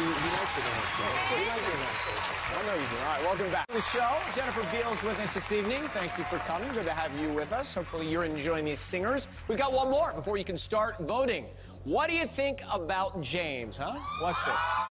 likes it when it's He likes it when it's I know you do. All right, welcome back to the show. Jennifer Beals with us this evening. Thank you for coming. Good to have you with us. Hopefully you're enjoying these singers. We've got one more before you can start voting. What do you think about James, huh? What's this?